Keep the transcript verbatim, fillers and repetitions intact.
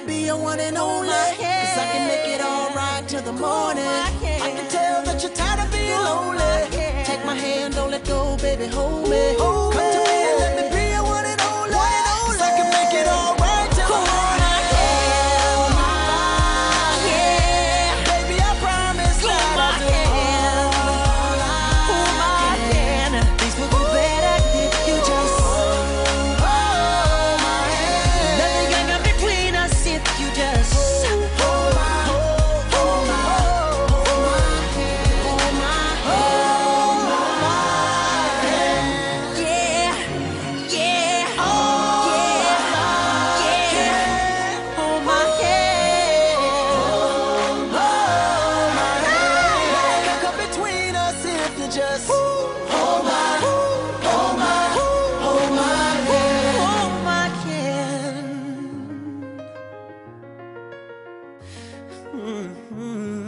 be your one and only. Cause I can make it all right till the morning. I can tell that you're tired of being lonely. Take my hand, don't let go, baby, hold me. Come to me and let me be your one and only. Cause I can make it all right till the morning. Mm-hmm.